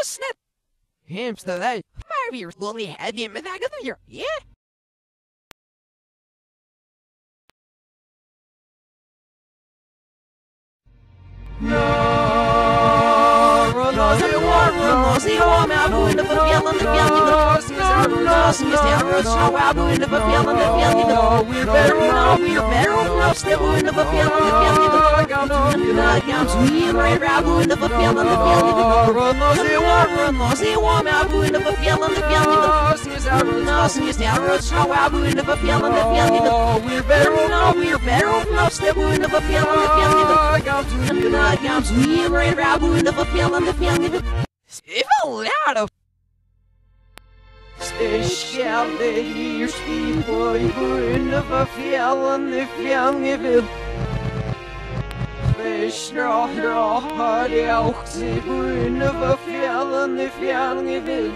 snap. Hamster that. Maar weer slowly head in met that here. Yeah. Skjelde hier stier i bunnen av fjellene fjellene. Besnart har jeg også i bunnen av fjellene fjellene.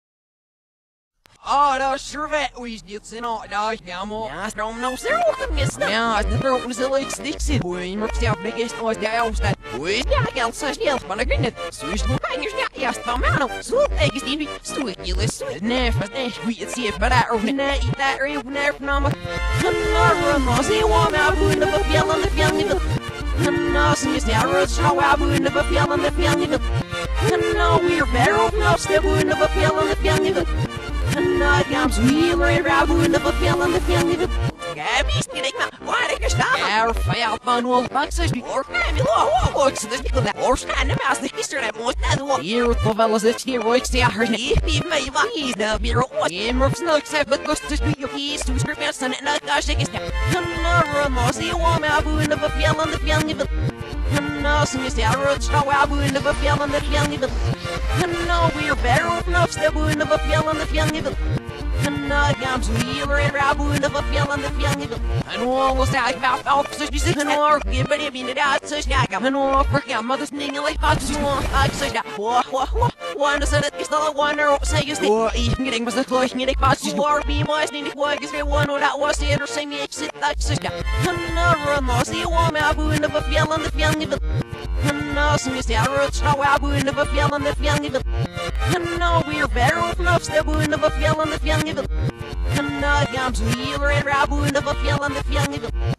Da servet vi stilt nå da hjemme. Ja, strøm nå ser du mest. Ja, det tror jeg så litt stikset. Oi, må se opp det gest og det er også. Oi, ja, jeg så stilt på den grunnet. Så du penger skal jeg spå med nå. Så jeg stier så ikke så. Nej, fast det vi ser på det og nej, det er jo nær på mig. Nå se om jeg bunden av fjellene fjellene. Nå som jeg ser ut så er bunden av fjellene fjellene. Nå vi bedre nå ser bunden av fjellene fjellene. Nå gammel smiler i bunden av fjellene fjellene. Jeg visste ikke meg, hva er det ikke stoppe? Jeg feil på noe bakses vi orker med lov, så det stikker det årskene med oss, det hister det mot det og jeg på veldig sitt styr og ikke ser her i meg hva i det blir og jeg må snakke seg på gustes by og his to skrive sånn en øyne skikkes det. Nå se om jeg bunden av fjellene fjellene. Nå som jeg ser ut så er bunden av fjellene fjellene. Nå vi bedre nå ser bunden av fjellene fjellene. Nå gammel smiler i bunden av fjellene fjellene. Nå skal jeg være opp så vi sitter nå og bare begynner det så skal jeg nå for hjemme det sninger litt på så jeg så skal One said it is the one or say you stay. Getting was the close, getting past you or be my sneaky boy, because we one or that was the other same age, sit that sister. Another no see one abu in the field on the young evil. No, some is the roots, no abu in the field on the young evil. No, we're better off enough, the abu in the field on the young evil. No, I'm to heal and abu in the field on the young evil.